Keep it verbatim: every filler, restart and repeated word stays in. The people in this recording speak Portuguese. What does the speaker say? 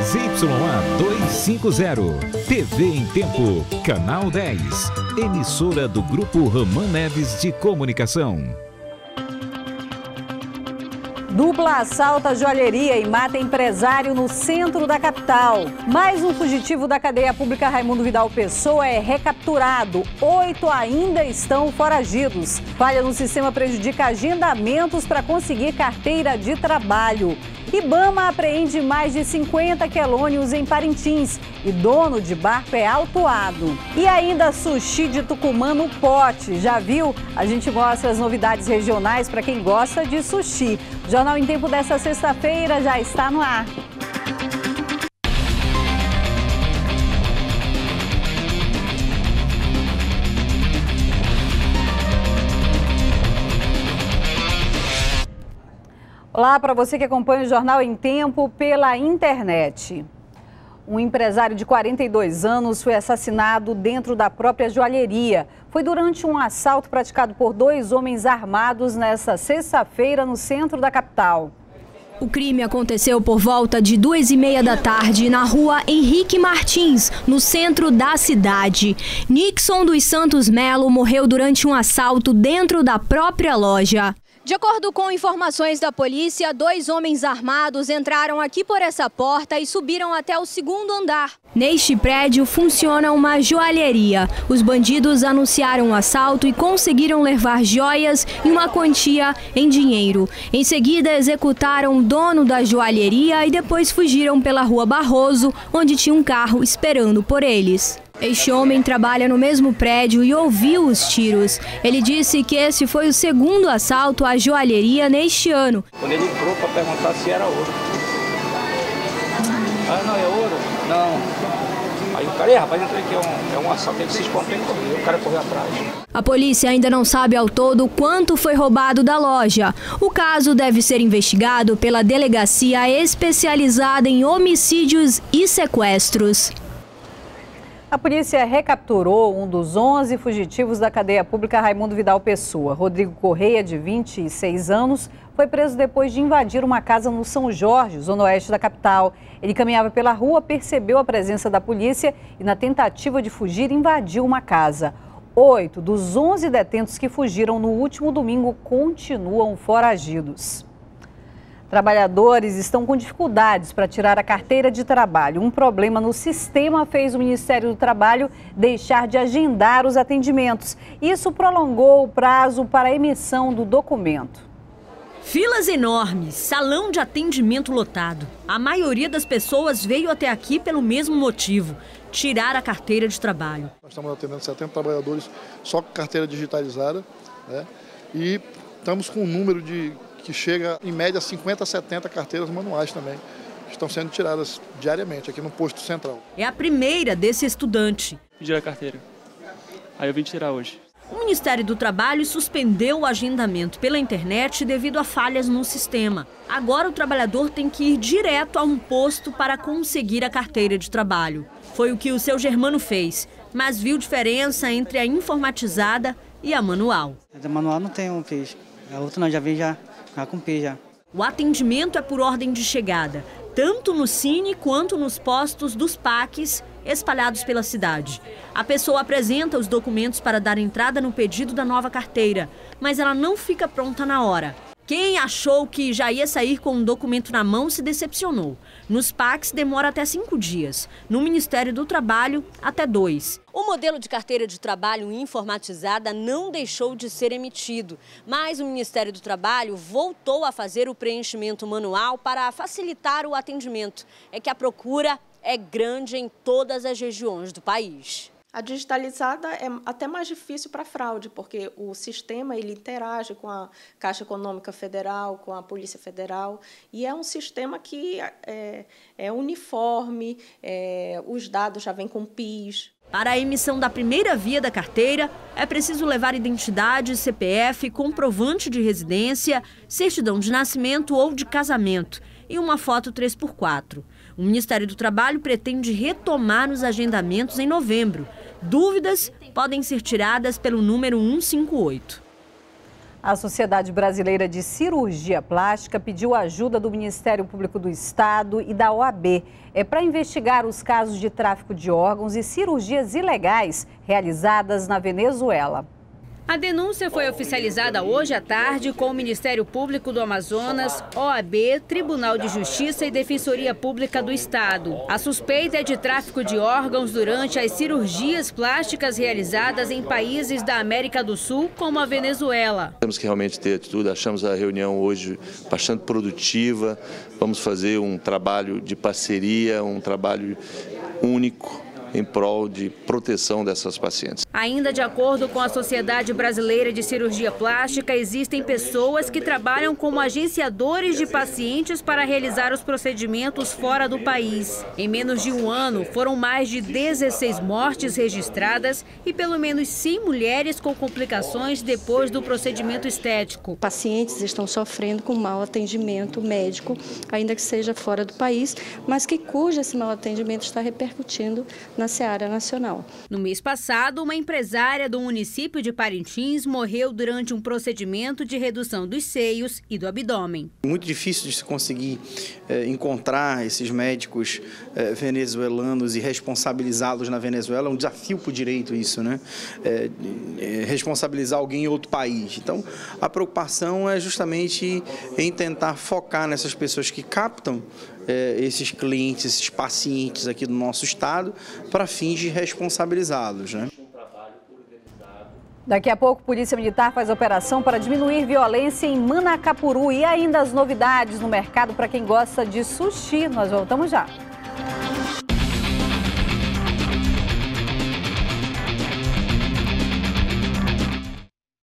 Y A duzentos e cinquenta, T V em Tempo, Canal dez, emissora do Grupo Roman Neves de Comunicação. Dupla assalta joalheria e mata empresário no centro da capital. Mais um fugitivo da cadeia pública Raimundo Vidal Pessoa é recapturado. Oito ainda estão foragidos. Falha no sistema prejudica agendamentos para conseguir carteira de trabalho. Ibama apreende mais de cinquenta quelônios em Parintins e dono de barco é autuado. E ainda sushi de Tucumã no pote. Já viu? A gente mostra as novidades regionais para quem gosta de sushi. O Jornal em Tempo desta sexta-feira já está no ar. Olá para você que acompanha o Jornal em Tempo pela internet. Um empresário de quarenta e dois anos foi assassinado dentro da própria joalheria. Foi durante um assalto praticado por dois homens armados nesta sexta-feira no centro da capital. O crime aconteceu por volta de duas e meia da tarde na rua Henrique Martins, no centro da cidade. Nixon dos Santos Melo morreu durante um assalto dentro da própria loja. De acordo com informações da polícia, dois homens armados entraram aqui por essa porta e subiram até o segundo andar. Neste prédio funciona uma joalheria. Os bandidos anunciaram o assalto e conseguiram levar joias e uma quantia em dinheiro. Em seguida, executaram o dono da joalheria e depois fugiram pela rua Barroso, onde tinha um carro esperando por eles. Este homem trabalha no mesmo prédio e ouviu os tiros. Ele disse que esse foi o segundo assalto à joalheria neste ano. Quando ele entrou para perguntar se era ouro. Ah, não, é ouro? Não. Aí o cara, rapaz, entrou aqui, é um, é um assalto, ele se espantou e correu, o cara correu atrás. A polícia ainda não sabe ao todo quanto foi roubado da loja. O caso deve ser investigado pela delegacia especializada em homicídios e sequestros. A polícia recapturou um dos onze fugitivos da cadeia pública Raimundo Vidal Pessoa. Rodrigo Correia, de vinte e seis anos, foi preso depois de invadir uma casa no São Jorge, zona oeste da capital. Ele caminhava pela rua, percebeu a presença da polícia e, na tentativa de fugir, invadiu uma casa. Oito dos onze detentos que fugiram no último domingo continuam foragidos. Trabalhadores estão com dificuldades para tirar a carteira de trabalho. Um problema no sistema fez o Ministério do Trabalho deixar de agendar os atendimentos. Isso prolongou o prazo para a emissão do documento. Filas enormes, salão de atendimento lotado. A maioria das pessoas veio até aqui pelo mesmo motivo: tirar a carteira de trabalho. Nós estamos atendendo setenta trabalhadores só com carteira digitalizada, né? E estamos com um número de que chega em média a cinquenta a setenta carteiras manuais também, que estão sendo tiradas diariamente aqui no posto central. É a primeira desse estudante. Pedi a carteira. Aí eu vim tirar hoje. O Ministério do Trabalho suspendeu o agendamento pela internet devido a falhas no sistema. Agora o trabalhador tem que ir direto a um posto para conseguir a carteira de trabalho. Foi o que o seu Germano fez, mas viu diferença entre a informatizada e a manual. A manual não tem um peixe, a outra não, já vem já. Já cumpri, já. O atendimento é por ordem de chegada, tanto no Cine quanto nos postos dos P A Cs espalhados pela cidade. A pessoa apresenta os documentos para dar entrada no pedido da nova carteira, mas ela não fica pronta na hora. Quem achou que já ia sair com um documento na mão se decepcionou. Nos P A Cs demora até cinco dias. No Ministério do Trabalho, até dois. O modelo de carteira de trabalho informatizada não deixou de ser emitido, mas o Ministério do Trabalho voltou a fazer o preenchimento manual para facilitar o atendimento. É que a procura é grande em todas as regiões do país. A digitalizada é até mais difícil para fraude, porque o sistema ele interage com a Caixa Econômica Federal, com a Polícia Federal, e é um sistema que é, é uniforme, é, os dados já vêm com P I S. Para a emissão da primeira via da carteira, é preciso levar identidade, C P F, comprovante de residência, certidão de nascimento ou de casamento e uma foto três por quatro. O Ministério do Trabalho pretende retomar os agendamentos em novembro. Dúvidas podem ser tiradas pelo número cento e cinquenta e oito. A Sociedade Brasileira de Cirurgia Plástica pediu ajuda do Ministério Público do Estado e da O A B é, para investigar os casos de tráfico de órgãos e cirurgias ilegais realizadas na Venezuela. A denúncia foi oficializada hoje à tarde com o Ministério Público do Amazonas, O A B, Tribunal de Justiça e Defensoria Pública do Estado. A suspeita é de tráfico de órgãos durante as cirurgias plásticas realizadas em países da América do Sul, como a Venezuela. Temos que realmente ter atitude, achamos a reunião hoje bastante produtiva, vamos fazer um trabalho de parceria, um trabalho único em prol de proteção dessas pacientes. Ainda de acordo com a Sociedade Brasileira de Cirurgia Plástica, existem pessoas que trabalham como agenciadores de pacientes para realizar os procedimentos fora do país. Em menos de um ano, foram mais de dezesseis mortes registradas e pelo menos cem mulheres com complicações depois do procedimento estético. Pacientes estão sofrendo com mau atendimento médico, ainda que seja fora do país, mas que cujo esse mau atendimento está repercutindo na seara nacional. No mês passado, uma empresária do município de Parintins morreu durante um procedimento de redução dos seios e do abdômen. Muito difícil de se conseguir é, encontrar esses médicos é, venezuelanos e responsabilizá-los na Venezuela. É um desafio para o direito isso, né? É, é, responsabilizar alguém em outro país. Então, a preocupação é justamente em tentar focar nessas pessoas que captam É, esses clientes, esses pacientes aqui do nosso estado, para fins de responsabilizá-los, né? Daqui a pouco, a Polícia Militar faz operação para diminuir violência em Manacapuru. E ainda as novidades no mercado para quem gosta de sushi. Nós voltamos já.